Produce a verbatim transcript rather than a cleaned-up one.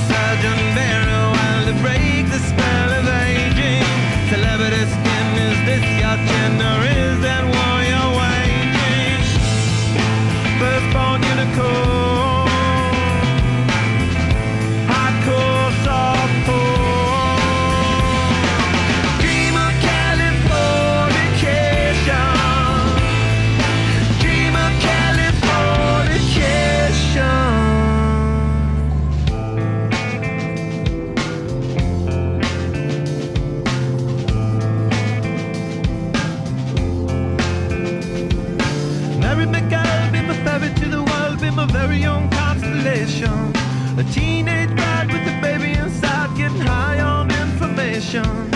surgeon very well to break the spell of aging. Celebrity skin, is this your gender? Is that war you're waging? Firstborn unicorn, hardcore softcore. Dream of Californication, dream of Californication. Mary McGill, be my ferry to the world, be my very own constellation. A teenage bride with a baby inside, getting high on information.